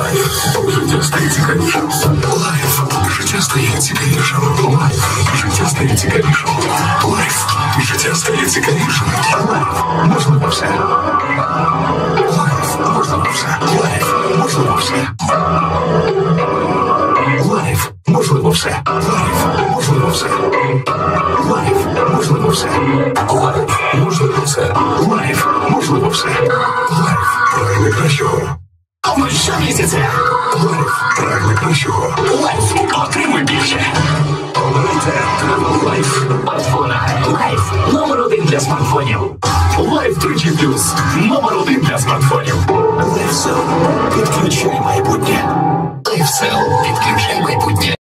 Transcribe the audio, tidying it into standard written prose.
Лайф. Життя стає цікавішим. Лайф. Життя стає цікавішим. Лайф. Життя стає цікавішим. Лайф. Життя стає цікавішим. Лайф. Можливо все. Лайф. Можливо все. Лайф. Можливо все. Лайф. Можливо все. Лайф. Можливо все. Лайф. Можливо все. Лайф. Можливо все. Лайф. Можливо все. Лайф. Прагне кращого. Щомісяця. Лайф. Прагне кращого. Лайф. Отримуй більше. Обирайте Travel Life. Смартфона. Лайф. Номер 1 для смартфонів. Лайф 3G+. Номер 1 для смартфонів. LifeCell. Підключай майбутнє. LifeCell. Підключай майбутнє.